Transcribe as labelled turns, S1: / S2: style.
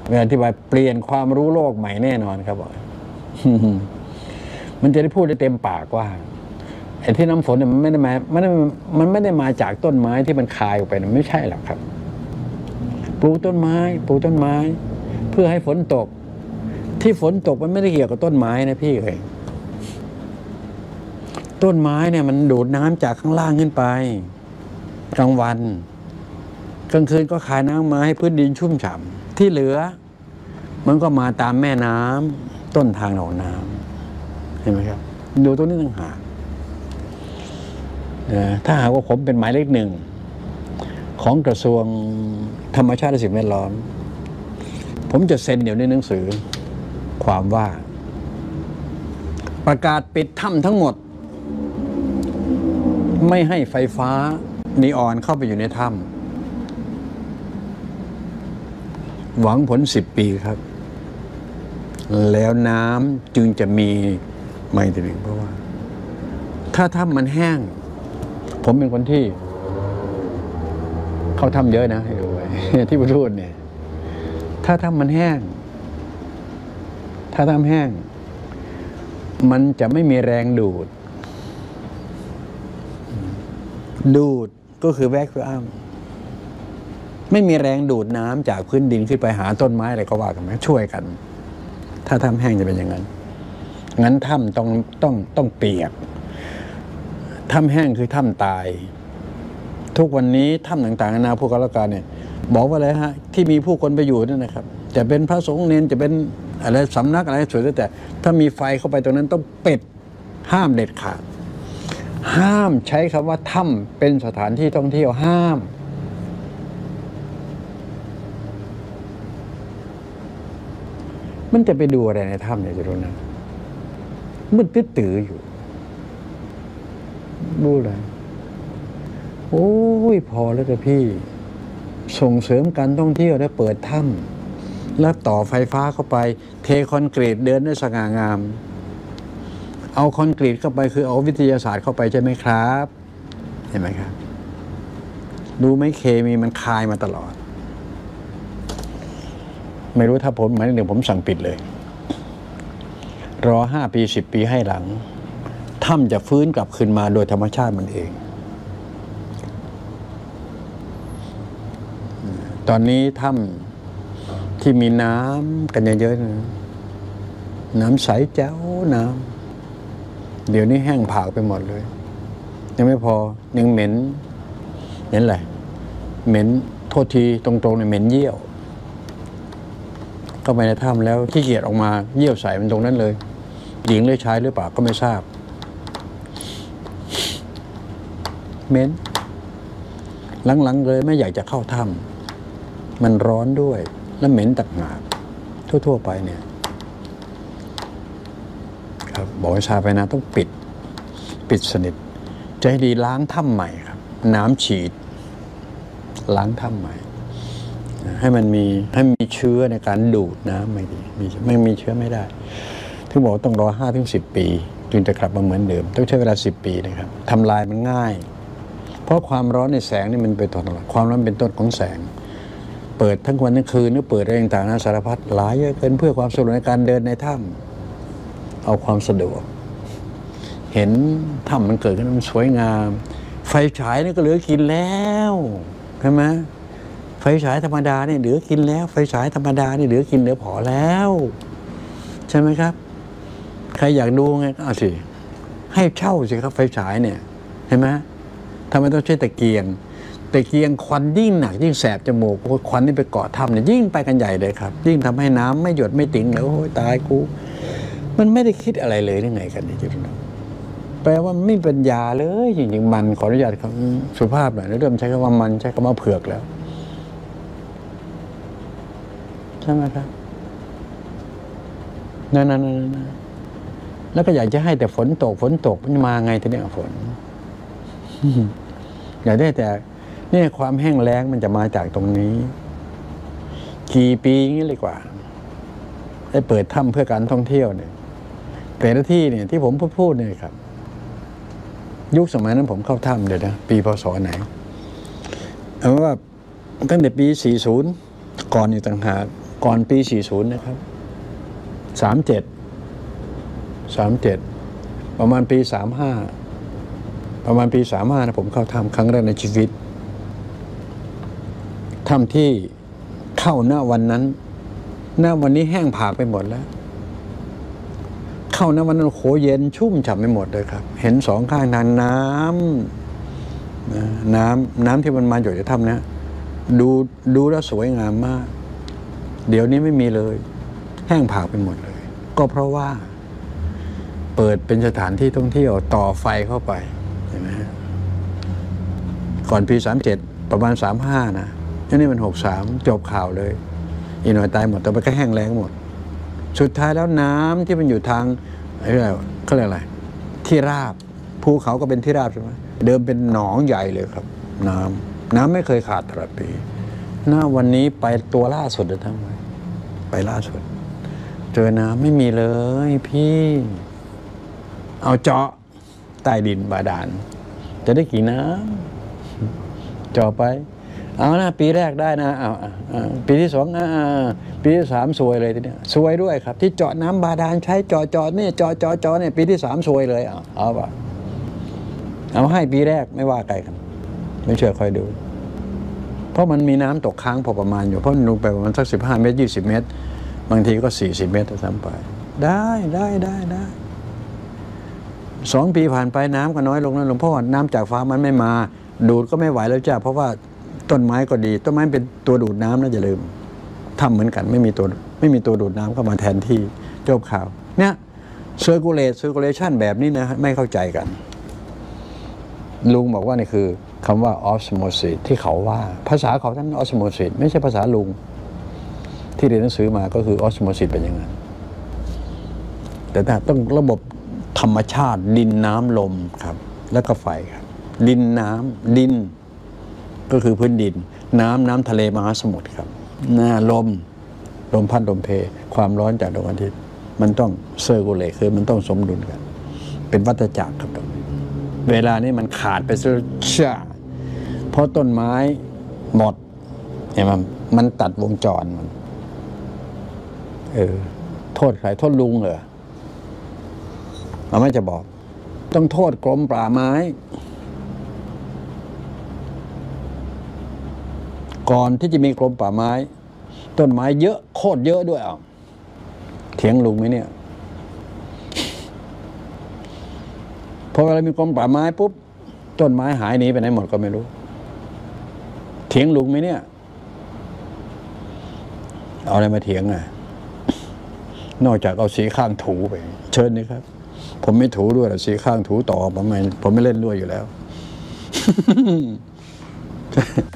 S1: อธิบายเปลี่ยนความรู้โลกใหม่แน่นอนครับบอก มันจะได้พูดได้เต็มปากว่าไอ้ที่น้ำฝนเนี่ยมันไม่ได้มาจากต้นไม้ที่มันคายออกไปนะไม่ใช่หรอกครับปลูกต้นไม้เพื่อให้ฝนตกที่ฝนตกมันไม่ได้เกี่ยวกับต้นไม้นะพี่เอ้ยต้นไม้เนี่ยมันดูดน้ำจากข้างล่างขึ้นไปกลางวันกลางคืนก็คายน้ำมาให้พื้นดินชุ่มฉ่ำที่เหลือมันก็มาตามแม่น้ำต้นทางของน้ำเห็นไหมครับดูตรงนี้ต่างหากถ้าหากว่าผมเป็นหมายเลขหนึ่งของกระทรวงธรรมชาติและสิ่งแวดล้อมผมจะเซ็นเดี๋ยวในหนังสือความว่าประกาศปิดถ้ำทั้งหมดไม่ให้ไฟฟ้านีออนเข้าไปอยู่ในถ้ำหวังผล10 ปีครับแล้วน้ำจึงจะมีไม่ถึงเพราะว่าถ้าถ้ำมันแห้งผมเป็นคนที่เขาทำเยอะนะให้ดูไว้ที่พูดเนี่ยถ้าถ้ำมันแห้งถ้าถ้ำแห้งมันจะไม่มีแรงดูดก็คือแวคอัมไม่มีแรงดูดน้ำจากพื้นดินขึ้นไปหาต้นไม้อะไรก็ว่ากันไหมช่วยกันถ้าถ้ำแห้งจะเป็นอย่างนั้นงั้นถ้ำต้องเปียกถ้ำแห้งคือถ้ำตายทุกวันนี้ถ้ำต่างๆนานาพวกกรการเนี่ยบอกว่าอะไรฮะที่มีผู้คนไปอยู่นั่นนะครับจะเป็นพระสงฆ์เนรจะเป็นอะไรสำนักอะไรสวยแต่ถ้ามีไฟเข้าไปตรงนั้นต้องปิดห้ามเด็ดขาดห้ามใช้คำว่าถ้ำเป็นสถานที่ท่องเที่ยวห้ามมันจะไปดูอะไรในถ้ำเนี่ยจะรู้นะมืดตื้ออยู่ดูเลยโอ้ยพอแล้วจ้ะพี่ส่งเสริมการท่องเที่ยวแล้วเปิดถ้ำแล้วต่อไฟฟ้าเข้าไปเทคอนกรีตเดินได้สง่างามเอาคอนกรีตเข้าไปคือเอาวิทยาศาสตร์เข้าไปใช่ไหมครับเห็นไหมครับดูไหมเคมีมันคายมาตลอดไม่รู้ถ้าผมหมายถึงผมสั่งปิดเลยรอ5 ปี10 ปีให้หลังถ้ำจะฟื้นกลับคืนมาโดยธรรมชาติมันเองตอนนี้ถ้ำที่มีน้ำกันเยอะๆน้ำใสแจ๋วน้ำเดี๋ยวนี้แห้งผากไปหมดเลยยังไม่พอยังเหม็นอะไรเหม็นโทษทีตรงๆเนี่ยเหม็นเยี่ยวเข้าไปในถ้ำแล้วขี้เกียจออกมาเยี่ยวใส่มันตรงนั้นเลยหญิงหรือชายหรือเปล่าก็ไม่ทราบเหม็นหลังๆเลยไม่อยากจะเข้าถ้ำมันร้อนด้วยและเหม็นตักหากทั่วๆไปเนี่ยครับบอกให้ชาไปนะต้องปิดสนิทจะให้ดีล้างถ้ำใหม่ครับน้ำฉีดล้างถ้ำใหม่ให้มีเชื้อในการดูดน้ำไม่ดีไม่มีเชื้อไม่ได้ถึงบอกต้องรอ5-10 ปีจึงจะกลับมาเหมือนเดิมต้องใช้เวลา10 ปีนะครับทำลายมันง่ายเพราะความร้อนในแสงนี่มันเป็นต้นความร้อนเป็นต้นของแสงเปิดทั้งวันทั้งคืนหรือเปิดอะไรต่างๆนะสารพัดหลายเยอะเกินเพื่อความสะดวกในการเดินในถ้ำเอาความสะดวกเห็นถ้ำมันเกิดขึ้นมันสวยงามไฟฉายนี่ก็เหลือกินแล้วใช่ไหมไฟฉายธรรมดาเนี่ยเหลือกินแล้วไฟฉายธรรมดานี่เหลือกินเหลือพอแล้วใช่ไหมครับใครอยากดูไงก็เอาสิให้เช่าสิครับไฟฉายเนี่ยเห็นไหมทำไมต้องใช้ตะเกียงควันยิ่งหนักยิ่งแสบจมูกควันนี่ไปเกาะถ้ำเนี่ยยิ่งไปกันใหญ่เลยครับยิ่งทำให้น้ำไม่หยดไม่ติ่งเลยโอ้ยตายกูมันไม่ได้คิดอะไรเลยได้ไงกันนี่จุดนั้นแปลว่าไม่ปัญญาเลยจริงๆมันขออนุญาตครับสุภาพหน่อยเริ่มใช้คำว่ามันใช้คำว่าเผือกแล้วใช่ไหมครับนั่นแล้วก็อยากจะให้แต่ฝนตกมันมาไงทีนี้ฝนอยากได้แต่เนี่ยความแห้งแล้งมันจะมาจากตรงนี้กี่ปีอย่างนี้เลยกว่าได้เปิดถ้ำเพื่อการท่องเที่ยวเนี่ยแต่ละที่เนี่ยที่ผมพูดเนี่ยครับยุคสมัยนั้นผมเข้าถ้ำเดี๋ยวนะปีพ.ศ.ไหนเอาว่าตั้งแต่ปี40ก่อนอยู่ต่างหากก่อนปี 40 นะครับ 37 ประมาณปี 35 ประมาณปี 35 นะผมเข้าถ้ำครั้งแรกในชีวิตถ้ำที่เข้าหน้าวันนั้นหน้าวันนี้แห้งผากไปหมดแล้ว เข้าหน้าวันนั้นโหเย็นชุ่มฉ่ำไปหมดเลยครับเห็นสองข้างทางน้ำที่มันมาอยู่ในถ้ำนี้ดูแล้วสวยงามมากเดี๋ยวนี้ไม่มีเลยแห้งผากไปหมดเลยก็เพราะว่าเปิดเป็นสถานที่ท่องเที่ยวต่อไฟเข้าไปเห็นไหมก่อนปี 37 ประมาณ 35 นะนี่มัน 63 จบข่าวเลยอีกหน่อยตายหมดแต่มันก็แห้งแล้งหมดสุดท้ายแล้วน้ำที่มันอยู่ทางเขาเรียกอะไรที่ราบภูเขาก็เป็นที่ราบใช่ไหมเดิมเป็นหนองใหญ่เลยครับน้ำไม่เคยขาดตลอดปีหน้าวันนี้ไปตัวล่าสุดเลยทั้งวันไปล่าสุดเจอน้ำไม่มีเลยพี่เอาเจาะใต้ดินบาดาลจะได้กี่น้ำเจาะไปเอานะปีแรกได้นะปีที่2ปีที่3ซวยเลยทีเนี้ยซวยด้วยครับที่เจาะน้ำบาดาลใช้เจาะนี่เจาะเนี่ยปีที่3ซวยเลยเอาป่ะเอาให้ปีแรกไม่ว่าไกลกันไม่เชื่อคอยดูเพราะมันมีน้ำตกค้างพอประมาณอยู่เพราะลงไปประมาณสัก15 เมตร20 เมตรบางทีก็40 เมตรซ้ำไปได้2 ปีผ่านไปน้ำก็น้อยลงแล้วหลวงพ่อน้ำจากฟ้ามันไม่มาดูดก็ไม่ไหวแล้วจ้าเพราะว่าต้นไม้ก็ดีต้นไม้เป็นตัวดูดน้ำนะอย่าลืมทำเหมือนกันไม่มีตัวดูดน้ำเข้ามาแทนที่จบข่าวเนี่ยcirculation แบบนี้นะไม่เข้าใจกันลุงบอกว่านี่คือคำว่า osmosis ที่เขาว่าภาษาเขาท่าน osmosis ไม่ใช่ภาษาลุงที่เรียนหนังสือมาก็คือ osmosis เป็นอย่างนั้นแต่ต้องระบบธรรมชาติดินน้ำลมครับแล้วก็ไฟครับดินก็คือพื้นดินน้ำทะเลมหาสมุทรครับลมพัดลมเพความร้อนจากดวงอาทิตย์มันต้องเซอร์คูลเลตคือมันต้องสมดุลกันเป็นวัฏจักรครับตรงนี้เวลานี้มันขาดไปซะเพราะต้นไม้หมดเห็นไหมมันตัดวงจรมันโทษใครโทษลุงเหรอเราไม่จะบอกต้องโทษกรมป่าไม้ก่อนที่จะมีกรมป่าไม้ต้นไม้เยอะโคตรเยอะด้วยเถียงลุงไหมเนี่ยพอเวลามีกรมป่าไม้ปุ๊บต้นไม้หายหนีไปไหนหมดก็ไม่รู้เถียงลุงไหมเนี่ยเอาอะไรมาเถียงนอกจากเอาสีข้างถูไปเชิญนี่ครับผมไม่ถูด้วยสีข้างถูต่อผมไม่เล่นด้วยอยู่แล้ว